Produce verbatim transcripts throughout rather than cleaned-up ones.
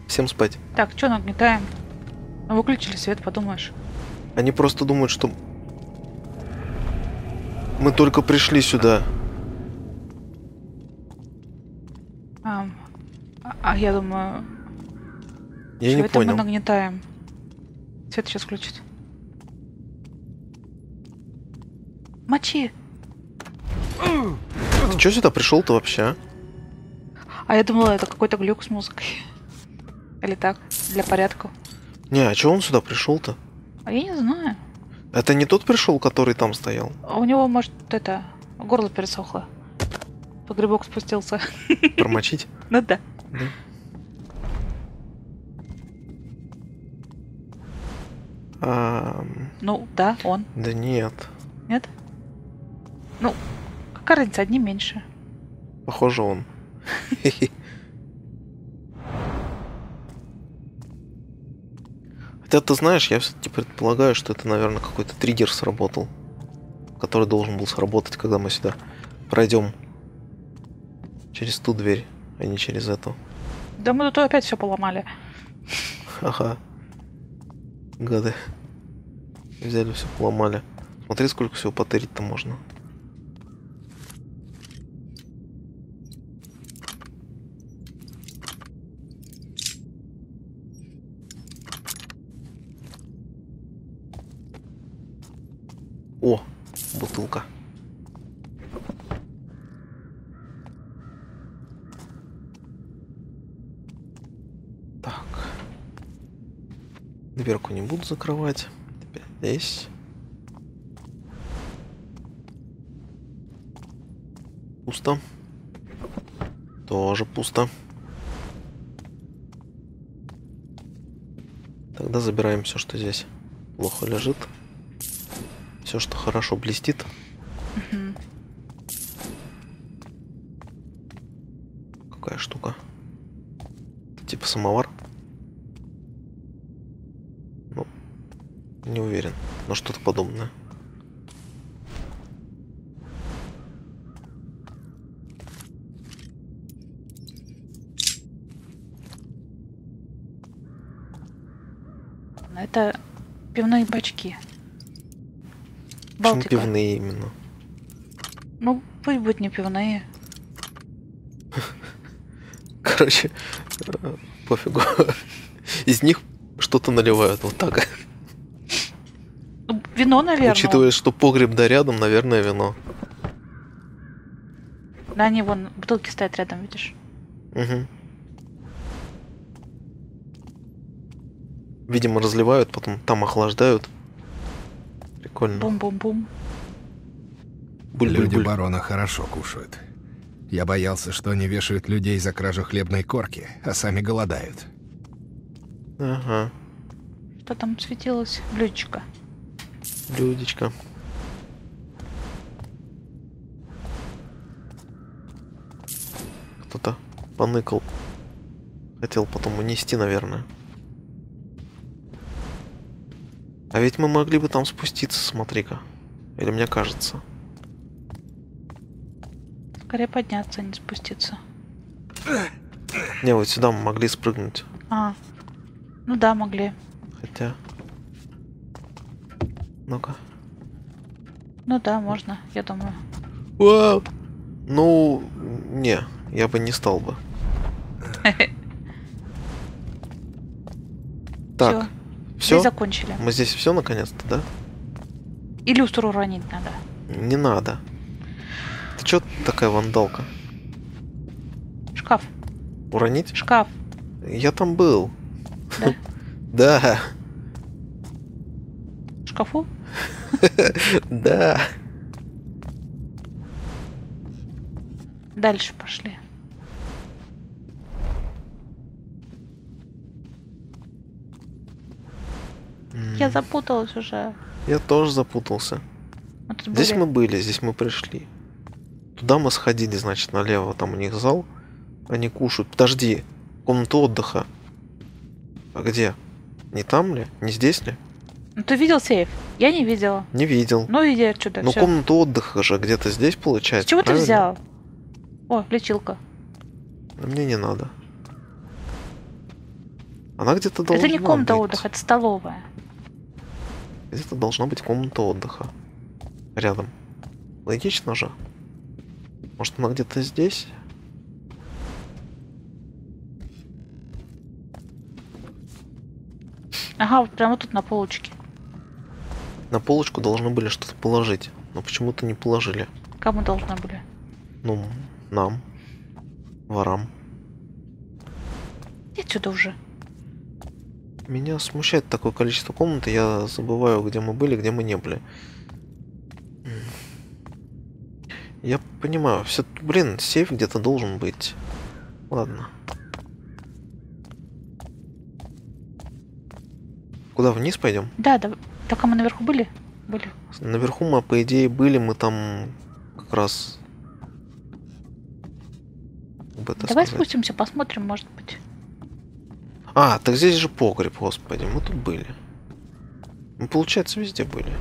Всем спать. Так, что нагнетаем? Ну, выключили свет, подумаешь. Они просто думают, что мы только пришли сюда. А, а я думаю... Я не это понял. мы нагнетаем. Свет сейчас включить. Мочи! Ты чё сюда пришел-то вообще, а? А я думала, это какой-то глюк с музыкой. Или так, для порядка. Не, а чё он сюда пришел-то? А я не знаю. Это не тот пришел, который там стоял? А у него, может, это... горло пересохло. Погребок спустился. Промочить? Ну да. Да. А, Ну, да, он. да нет. Нет? Ну, какая разница, одни меньше. Похоже, он. Хотя, ты знаешь, я все-таки предполагаю, что это, наверное, какой-то триггер сработал, который должен был сработать, когда мы сюда пройдем через ту дверь, а не через эту. Да мы тут опять все поломали. Ага. Гады. Взяли все, поломали. Смотри, сколько всего потырить-то можно. О, бутылка. Так. Дверку не буду закрывать. Теперь здесь. Пусто. Тоже пусто. Тогда забираем все, что здесь плохо лежит. Все, что хорошо блестит. Угу. Какая штука? Типа самовар? Ну, не уверен. Но что-то подобное. Это пивные бачки. Почему Балтика. пивные именно? Ну, пусть будут не пивные. Короче, э, пофигу. Из них что-то наливают вот так. Ну, вино, наверное. Учитывая, что погреб да рядом, наверное, вино. Да, они вон, бутылки стоят рядом, видишь? Угу. Видимо, разливают, потом там охлаждают. Прикольно. Бум-бум-бум. Буль-буль-буль. Люди барона хорошо кушают. Я боялся, что они вешают людей за кражу хлебной корки, а сами голодают. Ага. Что там светилось? Блюдечко. Людечка. Кто-то поныкал. Хотел потом унести, наверное. А ведь мы могли бы там спуститься, смотри-ка. Или мне кажется. Скорее подняться, а не спуститься. Не, вот сюда мы могли спрыгнуть. А, ну да, могли. Хотя... Ну-ка. Ну да, можно, я думаю. Вау! Ну, не, я бы не стал бы. Так, Все, все? закончили. Мы здесь все наконец-то, да? И люстру уронить надо. Не надо. Ты чё такая вандалка? Шкаф. Уронить? Шкаф. Я там был. Да? Да. В шкафу? Да. Дальше пошли. Я запуталась уже. Я тоже запутался. Мы тут Здесь были. мы были, здесь мы пришли. Туда мы сходили, значит, налево. Там у них зал. Они кушают. Подожди. Комната отдыха. А где? Не там ли? Не здесь ли? Ну ты видел сейф? Я не видела. Не видел. Ну иди отсюда. Ну всё. комната отдыха же где-то здесь С получается. чего ты правильно? взял? О, лечилка. А мне не надо. Она где-то должна Это не комната быть. отдыха, это столовая. Где-то должна быть комната отдыха. Рядом. Логично же. Может, она где-то здесь? Ага, вот прямо тут на полочке. На полочку должны были что-то положить. Но почему-то не положили. Кому должны были? Ну, нам. Ворам. Иди отсюда уже. Меня смущает такое количество комнат, и я забываю, где мы были, где мы не были. Я понимаю, все, блин, сейф где-то должен быть. Ладно. Куда, вниз пойдем? Да, да. Так, а мы наверху были? Были. Наверху мы, по идее, были, мы там как раз... как бы это Давай сказать. спустимся, посмотрим, может быть. А, так здесь же погреб, господи, мы тут были. Мы, получается, везде были.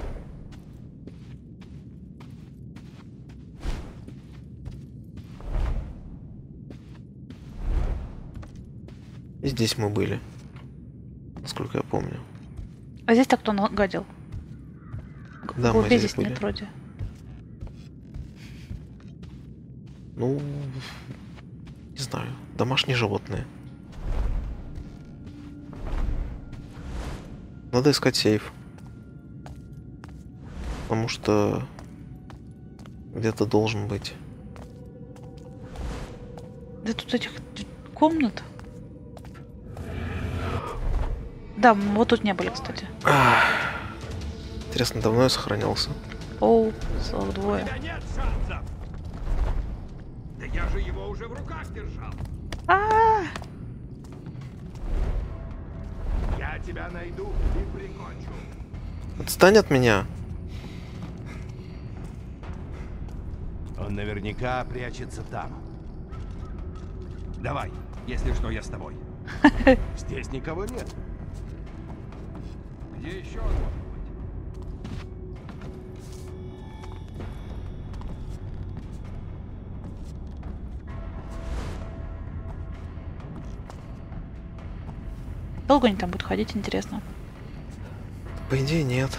И здесь мы были. Насколько я помню. А здесь так кто нагадил? Да, Голубей мы здесь здесь были. нет вроде. Ну, не знаю. Домашние животные. Надо искать сейф. Потому что где-то должен быть. Да тут этих комнат. Да, мы вот тут не были, кстати. Ах. Интересно, давно я сохранялся? Оу, целых двое. Нет шансов! Да я же его уже в руках держал! А, Я тебя найду и прикончу. Отстань от меня. Он наверняка прячется там. Давай, если что, я с тобой. Здесь никого нет. Где еще он может быть? долго они там будут ходить, интересно. По идее, нет.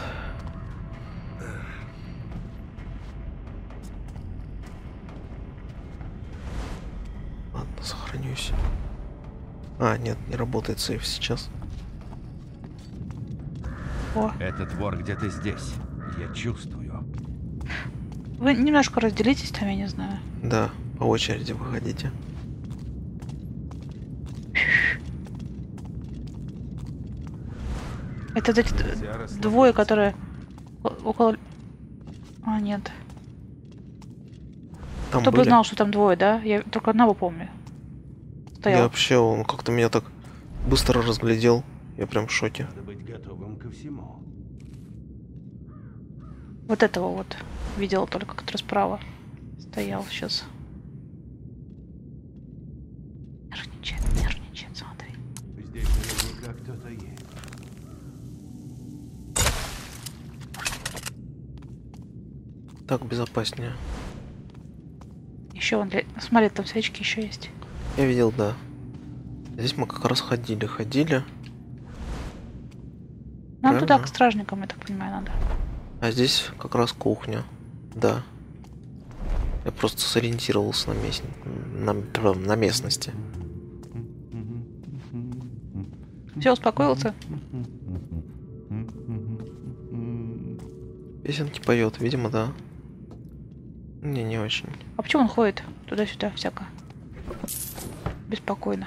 Ладно, сохранюсь. А, нет, не работает сейф сейчас. О, Этот вор где-то здесь. Я чувствую. вы немножко разделитесь там, я не знаю. Да, по очереди выходите. Это эти д- Нельзя расслабляться. двое, которые о- около... А, нет. Там Кто бы были. знал, что там двое, да? Я только одного помню. Я Стоял. вообще, он как-то меня так быстро разглядел. Я прям в шоке. Надо быть готовым ко всему. Вот этого вот. Видела только, который справа стоял сейчас. Нервничает, нервничает, смотри. Здесь наверняка кто-то есть. Так безопаснее. Еще он для... Смотри, там свечки еще есть. Я видел, да. Здесь мы как раз ходили, ходили. Нам туда Правильно. к стражникам, я так понимаю, надо. А здесь как раз кухня. Да. Я просто сориентировался на, мест... на... на местности. Все, успокоился? Песенки поет, видимо, да. Не, не очень. А почему он ходит туда-сюда всяко? Беспокойно.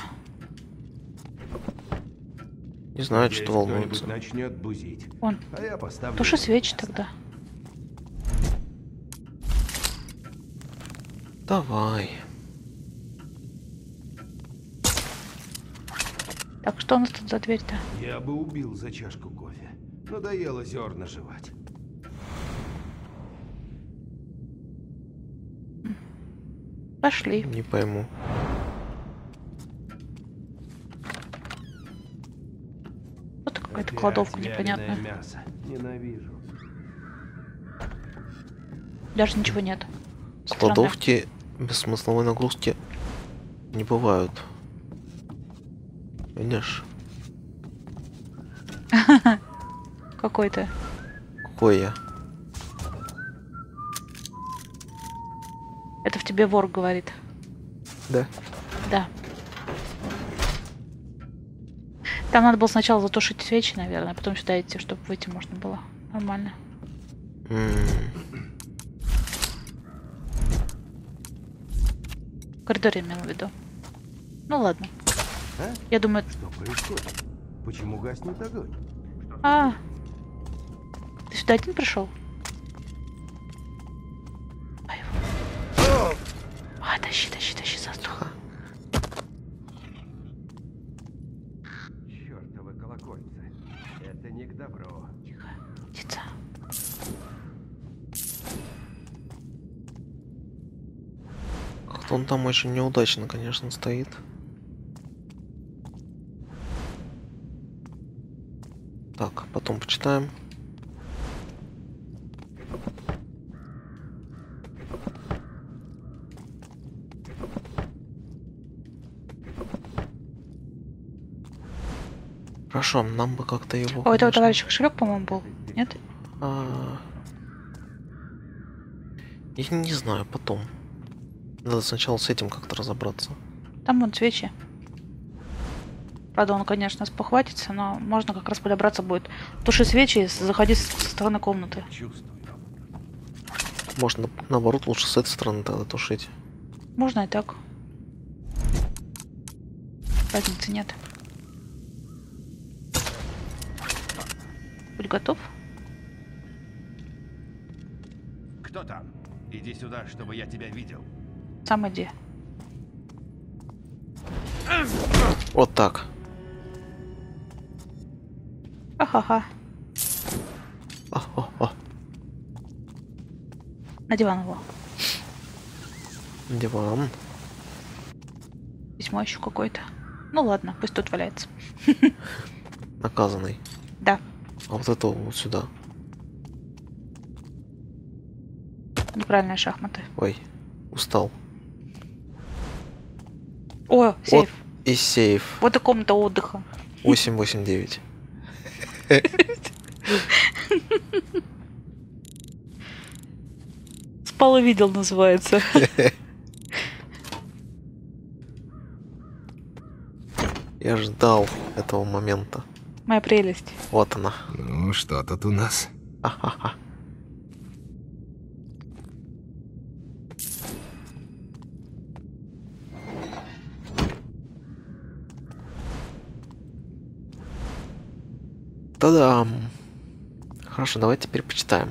Не знаю, Здесь что волнуется. кто-нибудь начнет бузить. Он. А я поставлю. Туши его свечи на место. тогда. Давай. Так, что у нас тут за дверь-то? Я бы убил за чашку кофе. Надоело зерна жевать. Пошли. Не пойму. Вот какая-то Опять кладовка вяленое непонятная. мясо. Ненавижу. Даже ничего нет. Странно. Кладовки бессмысловой нагрузки не бывают. Видишь? Какой ты? Какой я? Это в тебе вор говорит. Да. Да. Там надо было сначала затушить свечи, наверное, а потом сюда идти, чтобы выйти можно было. Нормально. М. В коридоре имел в виду. Ну ладно. А? Я думаю... Что происходит? Почему гаснет огонь? А, ты сюда один пришел? А, его. А, тащи, тащи, тащи за стол. Чёртовы колокольцы. Это не к добру. Тихо, птица. Как-то он там очень неудачно, конечно, стоит. Так, потом почитаем. Хорошо, нам бы как-то его... А у этого конечно, товарища кошелек, по-моему, был. Нет? а, Я не знаю, потом. Надо сначала с этим как-то разобраться. Там вон свечи. Правда, он, конечно, спохватится, но можно как раз подобраться будет. Туши свечи и заходи со стороны комнаты. Чувствую. Можно, наоборот, лучше с этой стороны тогда тушить. Можно и так. Разницы нет. Будь готов. Кто там? Иди сюда, чтобы я тебя видел. Сам иди. Вот так. Ха-ха-ха. А-а-а. На диван его. Диван. Письмо еще какое-то. Ну ладно, пусть тут валяется. Наказанный. Да. А вот это вот сюда. Неправильные шахматы. Ой, устал. О, сейф. И сейф. Вот и комната отдыха. восемь восемь девять. Спал и видел, называется. Я ждал этого момента. Моя прелесть. Вот она. Ну, что тут у нас? Ха-ха-ха. Та-дам! Хорошо, давайте теперь почитаем.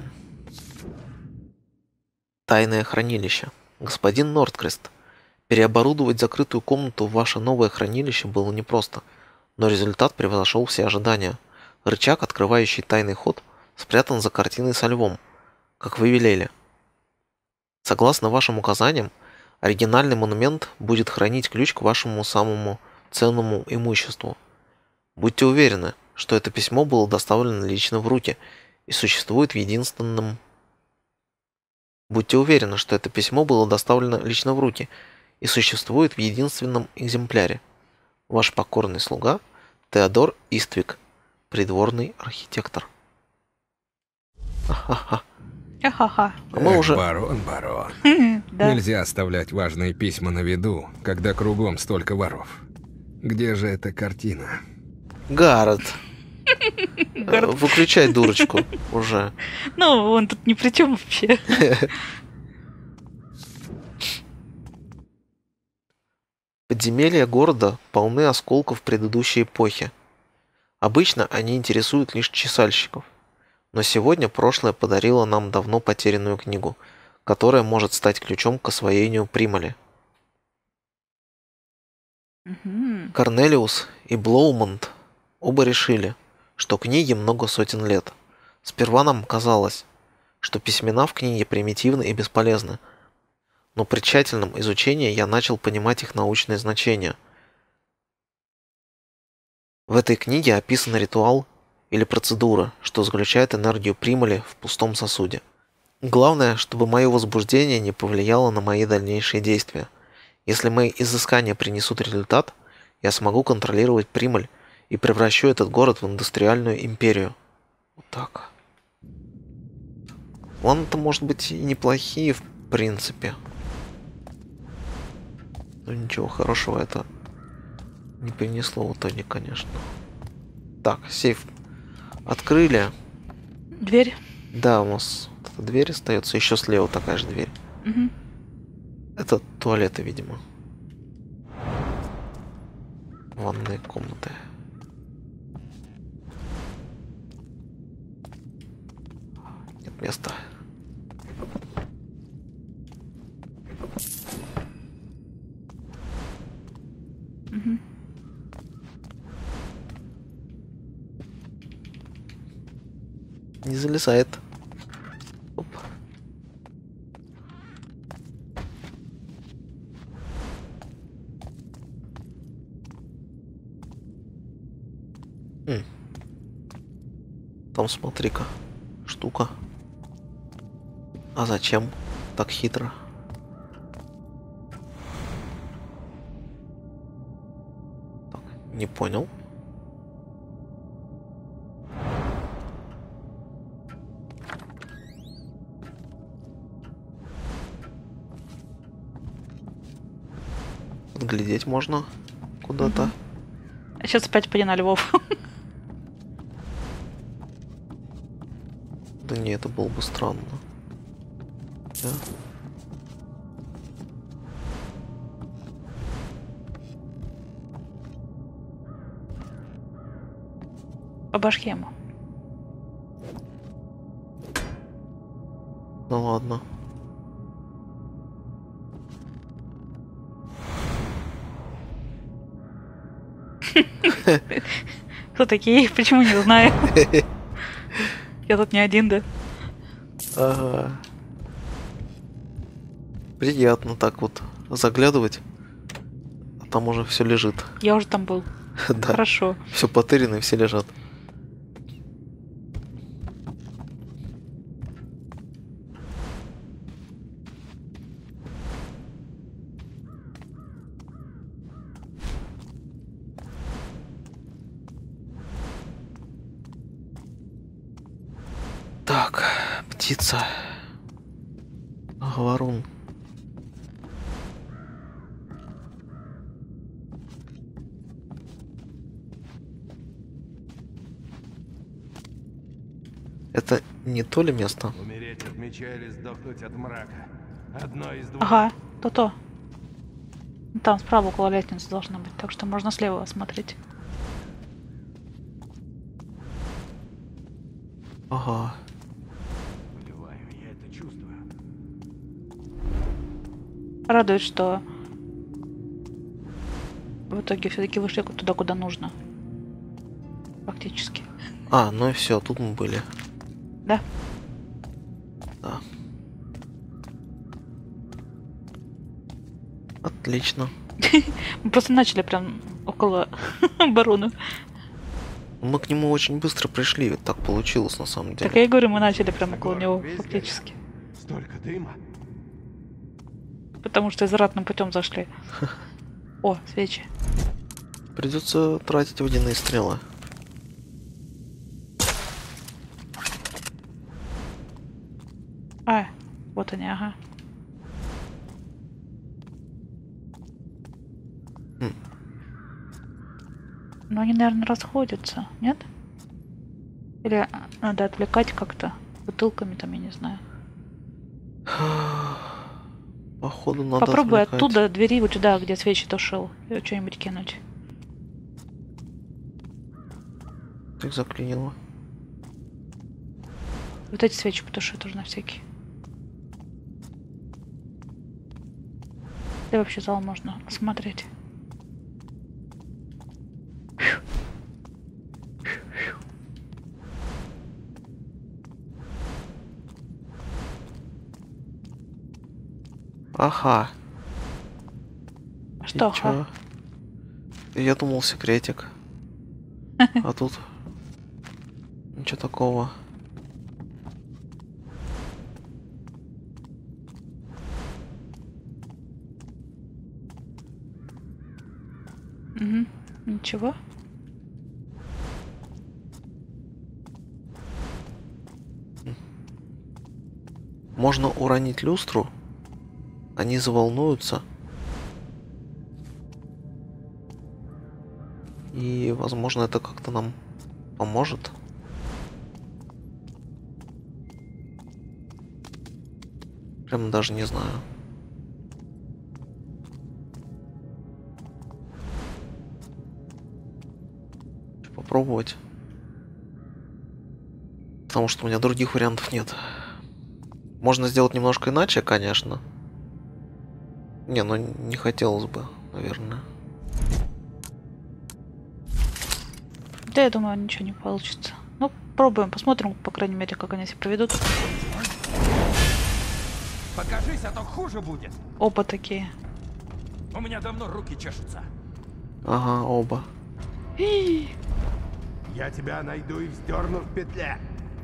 Тайное хранилище. Господин Нордкрест, переоборудовать закрытую комнату в ваше новое хранилище было непросто, но результат превзошел все ожидания. Рычаг, открывающий тайный ход, спрятан за картиной со львом, как вы велели. Согласно вашим указаниям, оригинальный монумент будет хранить ключ к вашему самому ценному имуществу. Будьте уверены, что это письмо было доставлено лично в руки и существует в единственном... Будьте уверены, что это письмо было доставлено лично в руки и существует в единственном экземпляре. Ваш покорный слуга Теодор Иствик, придворный архитектор. Ха-ха-ха. Ха-ха-ха. А мы Эх, уже... барон, барон. Да. Нельзя оставлять важные письма на виду, когда кругом столько воров. Где же эта картина? Гаррет. Гаррет. Э, Выключай дурочку уже. Ну, он тут ни при чем вообще. Подземелья города полны осколков предыдущей эпохи. Обычно они интересуют лишь чесальщиков. Но сегодня прошлое подарило нам давно потерянную книгу, которая может стать ключом к освоению Примали. Мгм. Корнелиус и Блоумонт оба решили, что книге много сотен лет. Сперва нам казалось, что письмена в книге примитивны и бесполезны, но при тщательном изучении я начал понимать их научное значение. В этой книге описан ритуал или процедура, что заключает энергию Примали в пустом сосуде. Главное, чтобы мое возбуждение не повлияло на мои дальнейшие действия. Если мои изыскания принесут результат, я смогу контролировать Прималь И превращу этот город в индустриальную империю. Вот так. Планы-то, может быть, и неплохие, в принципе. Но ничего хорошего это не принесло в итоге, конечно. Так, сейф открыли. Дверь. Да, у нас вот эта дверь остается. Еще слева такая же дверь. Угу. Это туалеты, видимо. Ванные комнаты. Нет места. Угу. Не залезает. Оп. Хм. Там смотри-ка, штука. А зачем так хитро? Так, не понял. Подглядеть можно куда-то. А сейчас опять пойди львов. Да не, это было бы странно. Да. По башке ему. Ну ладно. Кто такие? Почему не знаю? Я тут не один, да? Ага. Приятно так вот заглядывать. А там уже все лежит. Я уже там был. Да. Хорошо. Все потырено и все лежат. Так, птица. Говорун. Это не то ли место? Умереть от меча или сдохнуть от мрака. Одно из двух. Ага, то-то. Там справа около лестницы должна быть, так что можно слева осмотреть. Ага. Понимаю, я это чувствую. Радует, что в итоге все-таки вышли туда, куда нужно. Фактически. А, ну и все, тут мы были. Да? Да. Отлично. Мы просто начали прям около барона. Мы к нему очень быстро пришли, ведь так получилось на самом деле. Так я и говорю, мы начали прям около Город него весь фактически. горит. Столько дыма. Потому что изратным путем зашли. О, свечи. Придется тратить водяные стрелы. А, вот они, ага. Хм. Но они, наверное, расходятся, нет? Или надо отвлекать как-то бутылками там, я не знаю. Походу надо Попробуй отвлекать. оттуда двери вот туда, где свечи тушил, что-нибудь кинуть. Так заклинило. Вот эти свечи потуши тоже на всякий. И вообще зал можно осмотреть. Ага. А что? И чё? Я думал секретик. А тут ничего такого. Угу. Ничего. Можно уронить люстру. Они заволнуются. И, возможно, это как-то нам поможет. Прям даже не знаю. Попробовать. Потому что у меня других вариантов нет. Можно сделать немножко иначе, конечно. Не, ну не хотелось бы, наверное. Да, я думаю, ничего не получится. Ну, пробуем, посмотрим, по крайней мере, как они себя проведут. Покажись, а то хуже будет. Оба такие. У меня давно руки чешутся. Ага, оба. Я тебя найду и вздерну в петле.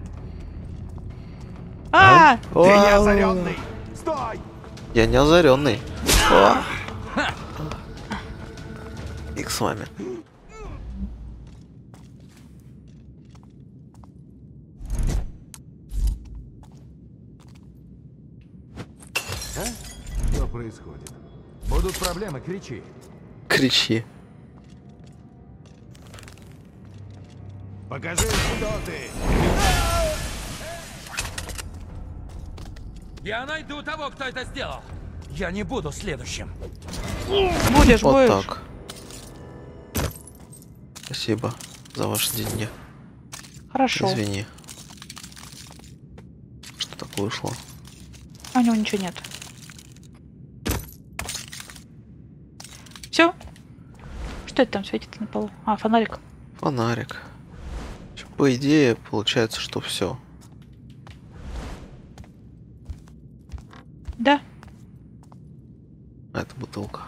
А! Ты не озаренный! Стой! Я не озаренный. Их с вами. А? Что происходит? Будут проблемы, кричи. Кричи. Покажи, кто ты! Я найду того, кто это сделал. Я не буду следующим. Будешь, Вот будешь. так. Спасибо за ваши деньги. Хорошо. Извини. Что так вышло? А у него ничего нет. Все? Что это там светится на полу? А, фонарик. Фонарик. По идее, получается, что все. Да. А это бутылка.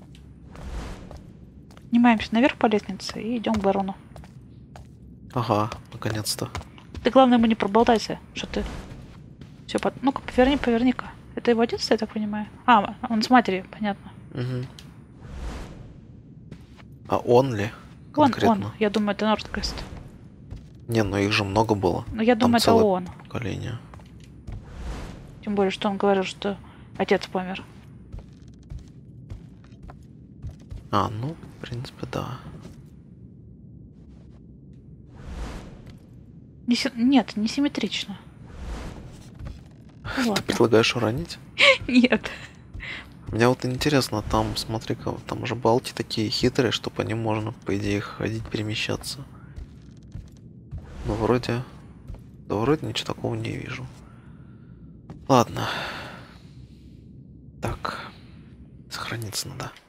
Поднимаемся наверх по лестнице и идем к барону. Ага, наконец-то. Ты, главное, ему не проболтайся, что ты... Все, под... ну-ка, поверни, поверни-ка. Это его отец, я так понимаю? А, он с матерью, понятно. Угу. А он ли? Он, Конкретно? он. Я думаю, это Нордкрест. Не, ну их же много было. Но я Там думаю, это целое он. поколение. Тем более, что он говорил, что отец помер. А, ну, в принципе, да. Не си- Нет, не симметрично. Ну, Ты ладно. предлагаешь уронить? Нет. Мне вот интересно, там, смотри-ка, там же балки такие хитрые, что по ним можно, по идее, ходить, перемещаться. Но вроде... Да вроде ничего такого не вижу. Ладно. Так. Сохраниться надо.